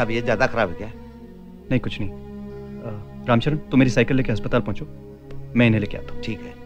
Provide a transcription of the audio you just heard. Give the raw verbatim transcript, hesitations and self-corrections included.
तबीयत ज्यादा खराब है क्या? नहीं कुछ नहीं। रामचरण तुम मेरी साइकिल लेके अस्पताल पहुंचो, मैं इन्हें लेके आता हूँ। ठीक है।